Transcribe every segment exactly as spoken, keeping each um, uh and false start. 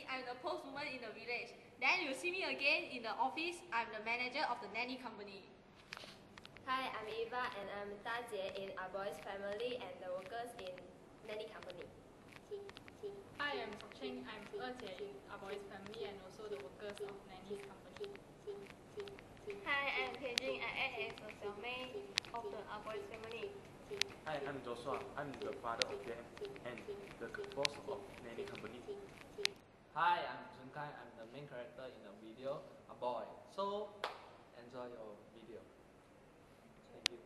me, I'm the postwoman in the village. Then you see me again in the office, I'm the manager of the nanny company. Hi, I'm Eva and I'm Tajie in our boys family and the workers in nanny company. Hi, I'm Ching. I'm Ejie in our boys family and also the workers of Nanies company. Hi, I'm Jing. I act as a Xiaomei of the our boys family. Hi, I'm Joshua. I'm the father of them and the boss of nanny company. Hi, I'm Junkai. I'm the main character in the video, a boy. So, enjoy your video. Thank you.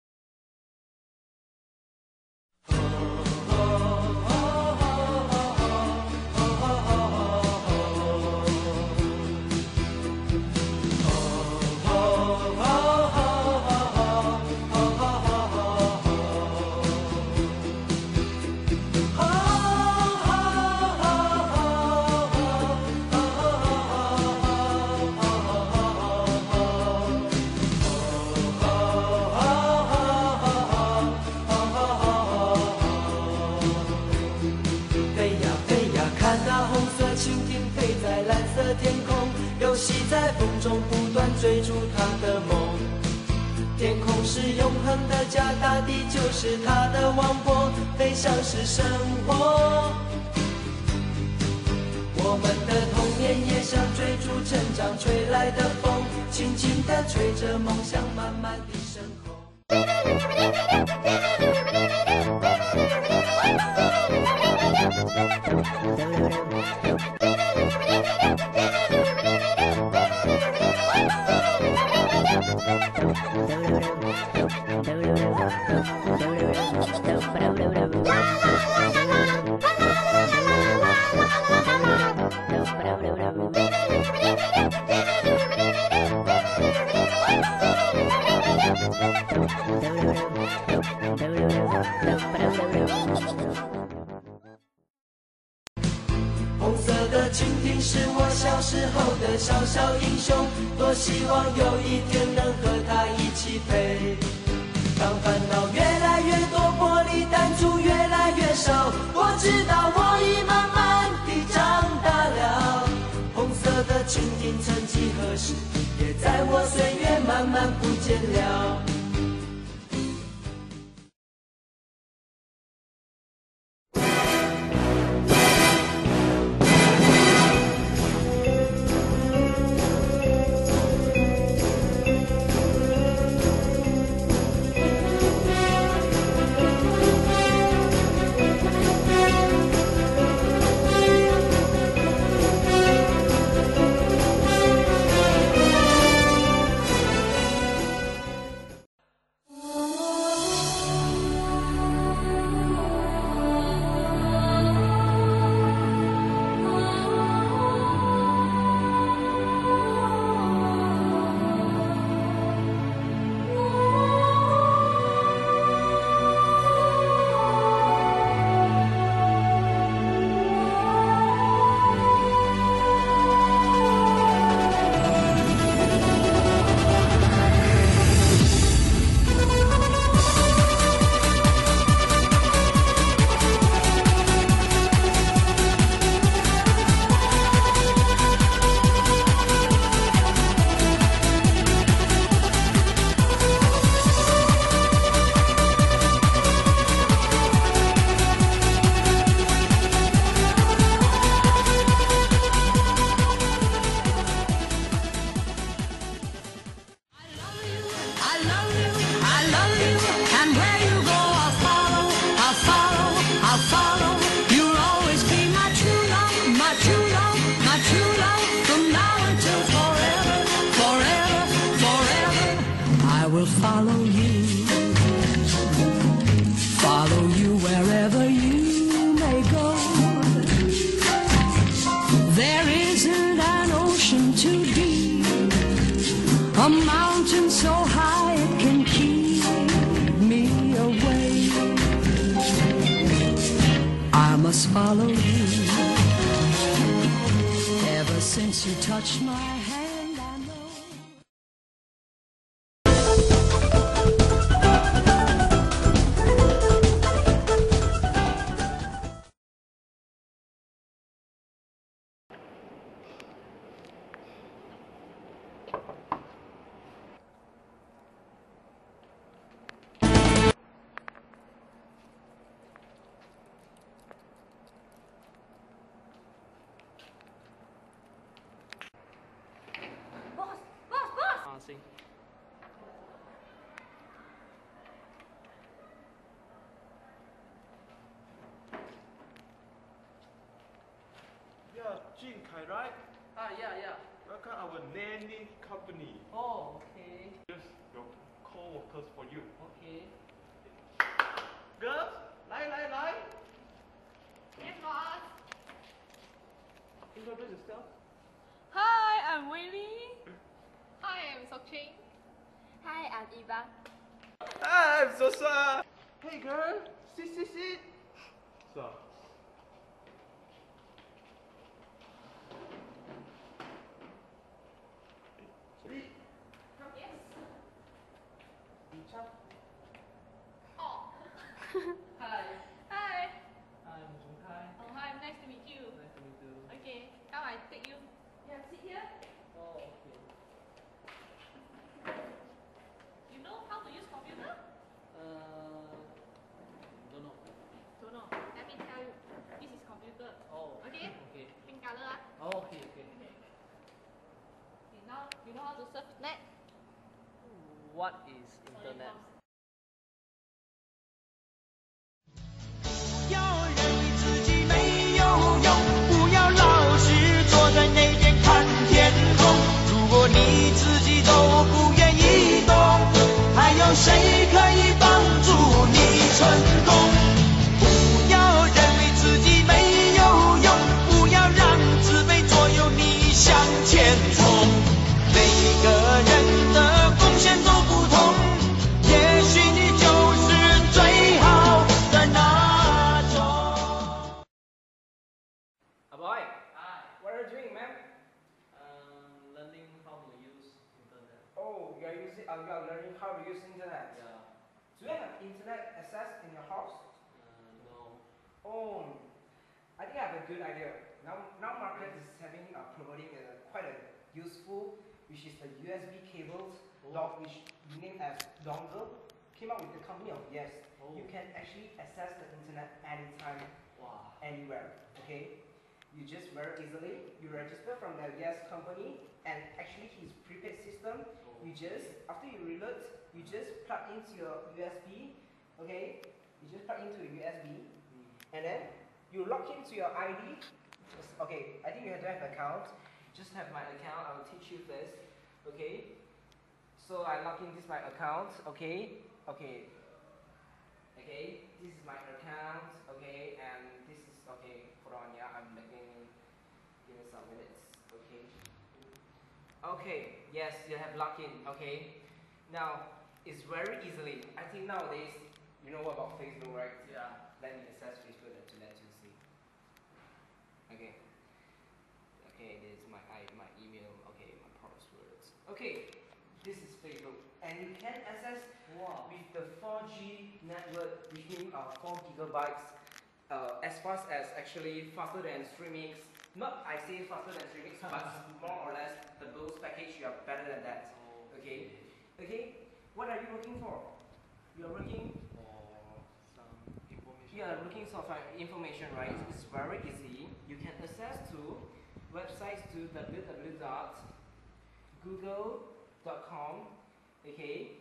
天空游戏在风中，不断追逐它的梦。天空是永恒的家，大地就是它的王国，飞翔是生活。我们的童年也像追逐成长吹来的风，轻轻地吹着梦想，慢慢地升空。红色的蜻蜓是我小时候的小小英雄，多希望有一天能和它一起飞。当烦恼越来越多，玻璃弹珠越来越少，我知道我已慢慢地长大了。红色的蜻蜓曾几何时，也在我岁月慢慢不见了。Follow you, follow you wherever you may go. There isn't an ocean too deep, a mountain so high it can keep me away. I must follow you. Ever since you touched my hand. Jing Kai, right? Ah, yeah, yeah. Welcome our nanny company. Oh, okay. Here's your co-workers for you. Okay. Girls, lie, lie, lie. Yes, boss. Introduce yourself. Hi, I'm Weili. Hi, I'm Sok-Ching. Hi, I'm Eva. Hi, I'm Joshua. Hey, girl. Sit, sit, sit. So. Sit. Yes. Chat. Oh. Hi, Hi. I'm Jung-Kai. Oh, hi. Nice to meet you. Nice to meet you. Okay. Come, I take you. Yeah, sit here. Oh, okay. You know how to use computer? Uh, don't know. Don't know. Let me tell you. This is computer. Oh, Okay. okay. Pink color. Ah. Oh, okay, okay. Okay. Okay. Now you know how to surf net. What is internet? 要认为自己没有用，不要老是坐在那边看天空。如果你自己都不愿意动，还有谁可以帮助你成功？不要认为自己没有用，不要让自卑左右你向前冲。每个人的贡献都不同，也许你就是最好的那种。 A boy, Hi. what are you doing, man? Um, learning how to use internet. Oh, you are using, uh, you are learning how to use internet. Yeah. Do you have internet access in your house? Uh, no. Oh, I think I have a good idea. Now, now market is having uh, promoting a, quite a useful, which is the U S B cables, Oh. dong, which we name as dongle. Came out with the company of Yes. Oh. You can actually access the internet anytime, Wow. anywhere. Okay. You just very easily, you register from the Yes company, and actually his prepaid system, you just, after you reload, you just plug into your U S B, okay, you just plug into a U S B, and then you log into your I D, okay, I think you have to have an account, just have my account, I will teach you first, okay, so I log in, this is my account, okay, okay, okay, this is my account, okay, and this is, okay, hold on, yeah, I'm making, give me some minutes, okay. Okay, yes, you have logged in, okay. Now, it's very easily, I think nowadays, you know about Facebook, right? Yeah. Let me access Facebook to let you see. Okay. Okay, this is my, I, my email, okay, my passwords. Okay, this is Facebook, and you can access Wow. with the four G network, which means uh, four gigabytes, uh, as fast as actually faster than streaming. Not I say faster than streaming, but more or less the boost package you are better than that. Okay, okay. What are you looking for? You are looking. For some information. You are looking for some information, right? It's very easy. You can access to websites to w w w dot google dot com. Okay.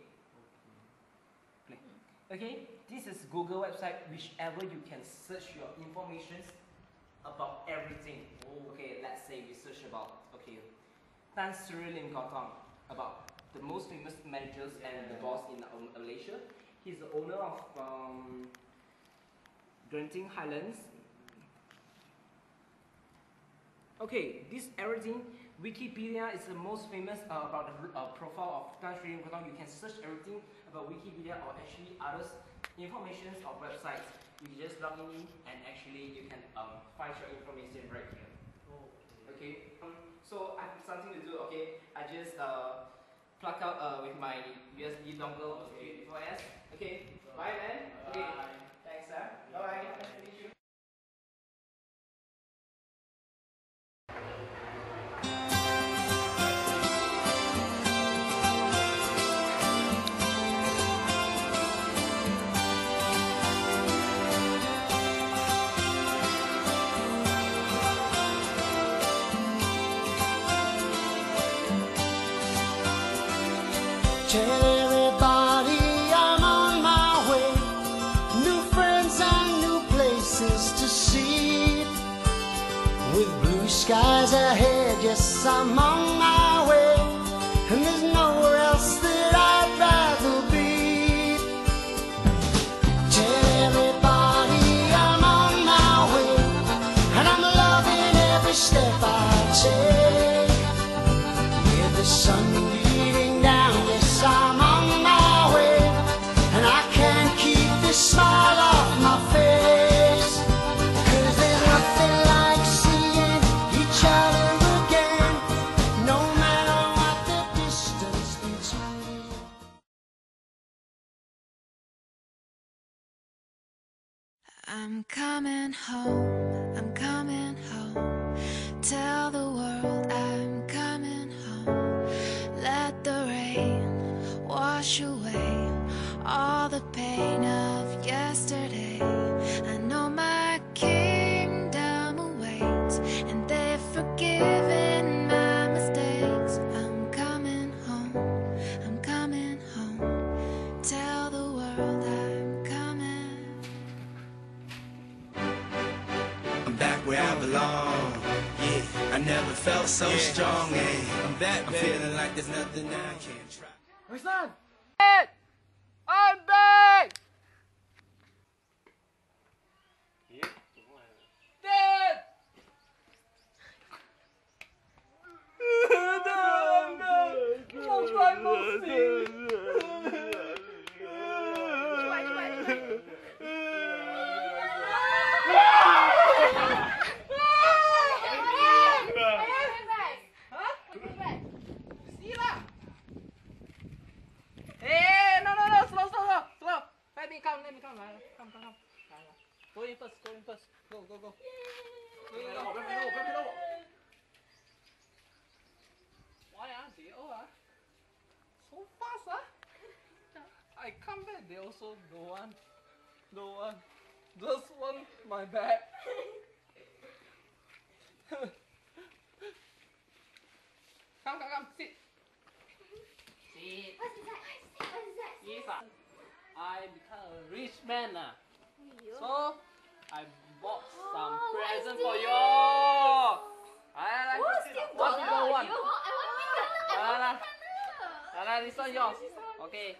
Okay, this is Google website, whichever you can search your information about everything. Okay, let's say we search about, okay, Tan Sri Lim Gautam, about the most famous managers and the boss in um, Malaysia. He's the owner of um, Genting Highlands. Okay, this everything, Wikipedia is the most famous uh, about the uh, profile of Tan Sri Lim Gautam. You can search everything about Wikipedia or actually others information of websites. You just log in and actually you can um, find your information right here. Okay. Okay. Um, so I have something to do. Okay. I just uh, plug out uh, with my U S B dongle. Okay. Before S. Okay. Bye man. Okay. Thanks sir. Bye bye. Nice to meet you. Tell everybody I'm on my way. New friends and new places to see. With blue skies ahead, yes, I'm on my way, and there's nowhere else that I'd rather be. Tell everybody I'm on my way, and I'm loving every step I take. With the sun beating down, yes, I'm on my way, and I can't keep this smile off my face. 'Cause there's nothing like seeing each other again, no matter what the distance between. I'm coming home, I'm coming home. Tell the world I'm coming home. Let the rain wash away all the pain of yesterday. I know my kingdom awaits, and they've forgiven my mistakes. I'm coming home, I'm coming home. Tell the world I'm coming. I'm back where I belong. Yeah, I never felt so yeah. strong. Yeah. I'm back, I'm feeling like there's nothing I can't try. Where's that? I'm back! Dad! No, no! Long time no see! Hey, no, no, no, slow, slow, slow, slow. Let me come, let me come, come, come, come. Go in first, go in first. Go, go, go. Go, go, go. Why are they all ah? So fast ah? I come back, they also don't want, don't want. Just want my bag. Come, come, come, sit. Sit. What's inside? What's inside? Yes, ah. I become a rich man ah. So I bought some Oh, present what's for this? you. Ah, What's this? what you don't want? You? I want pink color. I Ah, want pink color. ah, this one yours. Okay.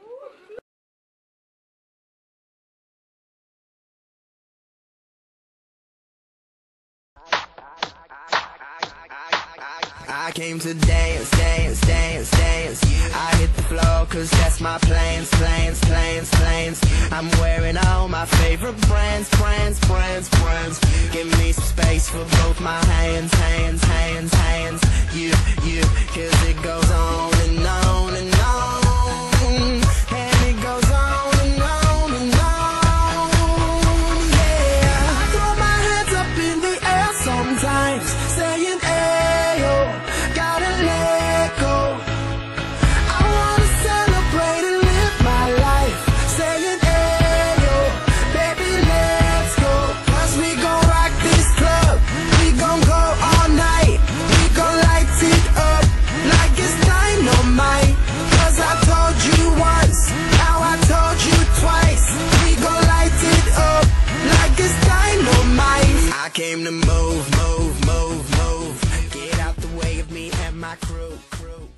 I came to dance, dance, dance, dance. I hit the floor cause that's my plans, plans, plans, plans. I'm wearing all my favorite brands, brands, brands, brands. Give me some space for both my hands, hands, hands, hands. You, you, cause it goes on and on and on. And it goes on and on and on. Yeah, I throw my hands up in the air sometimes, saying ayo, gotta let go. I wanna celebrate and live my life, saying ayo, baby let's go. Cause we gon' rock this club, we gon' go all night, we gon' light it up like it's dynamite. Cause I told you once, now I told you twice, we gon' light it up like it's dynamite. I came to move, move, move, move. Get out the way of me and my crew, crew.